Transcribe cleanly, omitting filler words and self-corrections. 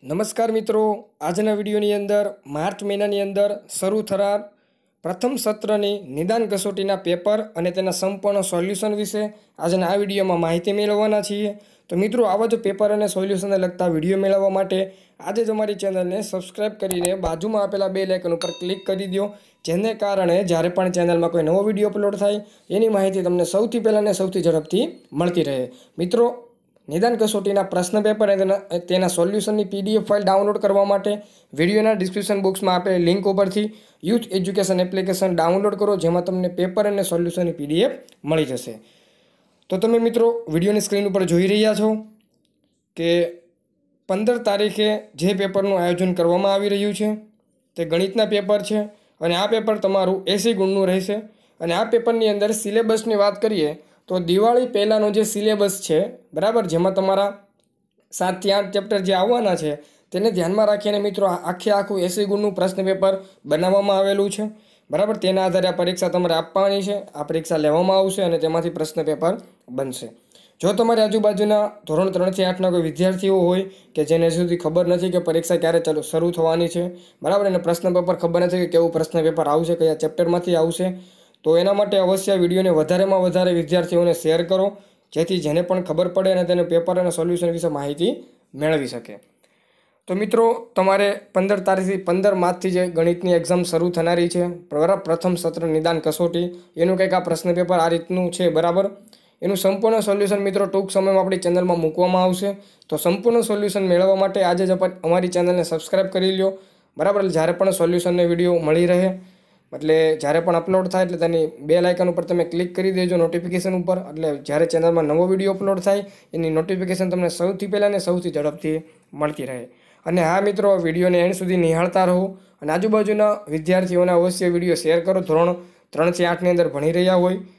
નમસ્કાર મિત્રો, આજના વિડીયોની અંદર માર્ચ મહિનાની અંદર શરૂ થનાર પ્રથમ સત્રની નિદાન કસોટીના પેપર અને તેના સંપૂર્ણ સોલ્યુશન વિશે આજના આ વિડીયોમાં માહિતી મેળવવાના છીએ। તો મિત્રો, આવા જ પેપર અને સોલ્યુશનને લગતા વિડીયો મેળવવા માટે આજે જ અમારી ચેનલને સબસ્ક્રાઇબ કરીને બાજુમાં આપેલા બેલ આઇકન ઉપર ક્લિક કરી દો, જેને કારણે જ્યારે પણ ચેનલમાં કોઈ નવો વિડીયો અપલોડ થાય એની માહિતી તમને સૌથી પહેલાં અને સૌથી ઝડપથી મળતી રહે। મિત્રો, નિદાન કસોટીના પ્રશ્ન પેપર અને તેના સોલ્યુશનની PDF ફાઇલ ડાઉનલોડ કરવા માટે વિડીયોના ડિસ્ક્રિપ્શન બોક્સમાં આપેલી લિંક ઉપરથી યુથ એજ્યુકેશન એપ્લિકેશન ડાઉનલોડ કરો, જેમાં તમને પેપર અને સોલ્યુશનની PDF મળી જશે। તો તમે મિત્રો વિડીયોની સ્ક્રીન ઉપર જોઈ રહ્યા છો કે 15 તારીખે જે પેપરનું આયોજન કરવામાં આવી રહ્યું છે તે ગણિતના પેપર છે અને આ પેપર તમારું 80 ગુણનું રહેશે। અને આ પેપરની અંદર સિલેબસની વાત કરીએ તો દિવાળી પહેલાંનો જે સિલેબસ છે બરાબર, જેમાં તમારા 7 થી 8 ચેપ્ટર જે આવવાના છે તેને ધ્યાનમાં રાખીને મિત્રો આખું 80 ગુણનું પ્રશ્ન પેપર બનાવવામાં આવેલું છે બરાબર। તેના આધારે આ પરીક્ષા તમારે આપવાની છે, આ પરીક્ષા લેવામાં આવશે અને તેમાંથી પ્રશ્ન પેપર બનશે। જો તમારી આજુબાજુના ધોરણ 3 થી 8ના કોઈ વિદ્યાર્થીઓ હોય કે જેને સુધી ખબર નથી કે પરીક્ષા ક્યારે શરૂ થવાની છે બરાબર, અને પ્રશ્ન પેપર ખબર નથી કે કેવું પ્રશ્ન પેપર આવશે, કયા ચેપ્ટરમાંથી આવશે, તો એના માટે અવશ્ય વિડીયોને વધારેમાં વધારે વિદ્યાર્થીઓને શેર કરો, જેથી જેને પણ ખબર પડે અને તેને પેપર અને સોલ્યુશન વિશે માહિતી મેળવી શકે। તો મિત્રો, તમારે 15 તારીખથી 15 માર્ચથી જે ગણિતની એક્ઝામ શરૂ થનારી છે, પ્રથમ સત્ર નિદાન કસોટી, એનું કંઈક આ પ્રશ્ન પેપર આ રીતનું છે બરાબર। એનું સંપૂર્ણ સોલ્યુશન મિત્રો ટૂંક સમયમાં આપણી ચેનલમાં મૂકવામાં આવશે। તો સંપૂર્ણ સોલ્યુશન મેળવવા માટે આજે જ અમારી ચેનલને સબસ્ક્રાઈબ કરી લો બરાબર, જ્યારે પણ સોલ્યુશનનો વિડીયો મળી રહે, એટલે જ્યારે પણ અપલોડ થાય એટલે તેની બેલ આઇકન ઉપર તમે ક્લિક કરી દેજો નોટિફિકેશન ઉપર, એટલે જ્યારે ચેનલમાં નવો વિડીયો અપલોડ થાય એની નોટિફિકેશન તમને સૌથી પહેલાં અને સૌથી ઝડપથી મળતી રહે। અને હા મિત્રો, વિડીયોને એન્ડ સુધી નિહાળતા રહો અને આજુબાજુના વિદ્યાર્થીઓને અવશ્ય વિડીયો શેર કરો, ધોરણ 3 થી 8ની અંદર ભણી રહ્યા હોય